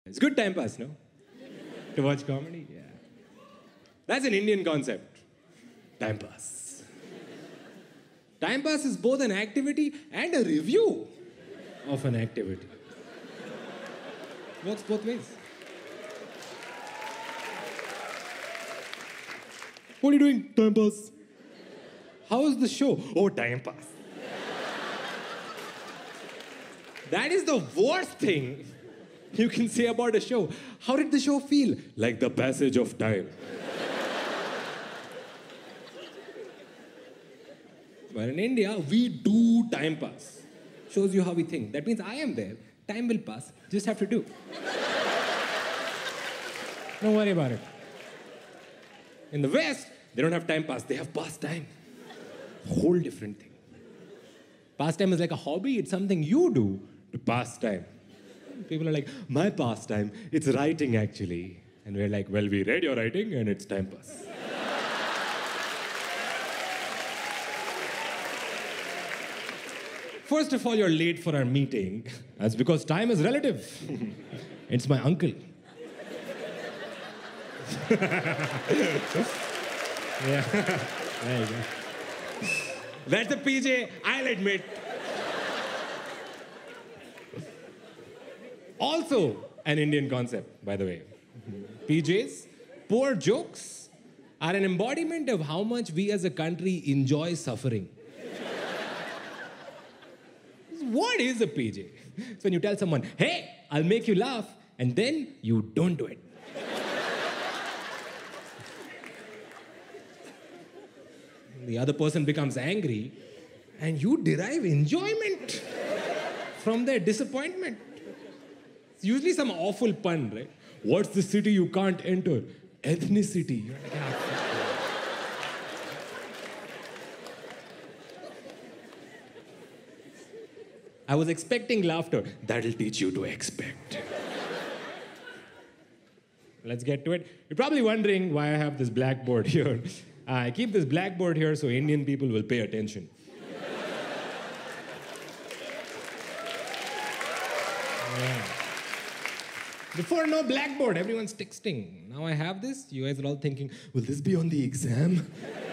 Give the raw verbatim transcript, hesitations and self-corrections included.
It's good time pass, no? To watch comedy, yeah. That's an Indian concept. Time pass. Time pass is both an activity and a review of an activity. Works both ways. What are you doing? Time pass. How is the show? Oh, time pass. That is the worst thing you can say about a show. How did the show feel? Like the passage of time. But in India, we do time pass. Shows you how we think. That means I am there. Time will pass. Just have to do. Don't worry about it. In the West, they don't have time pass. They have pastime. Whole different thing. Pastime is like a hobby. It's something you do to pass time. People are like, my pastime, it's writing actually. And we're like, well, we read your writing and it's time pass. First of all, you're late for our meeting. That's because time is relative. It's my uncle. Yeah. There you go. That's a P J, I'll admit. Also an Indian concept, by the way. P Js, poor jokes, are an embodiment of how much we as a country enjoy suffering. What is a P J? It's when you tell someone, hey, I'll make you laugh, and then you don't do it. The other person becomes angry, and you derive enjoyment from their disappointment. It's usually some awful pun, right? What's the city you can't enter? Ethnicity. You're like, ah, I was expecting laughter. That'll teach you to expect. Let's get to it. You're probably wondering why I have this blackboard here. Uh, I keep this blackboard here so Indian people will pay attention. Yeah. Before, no blackboard. Everyone's texting. Now I have this. You guys are all thinking, will this be on the exam?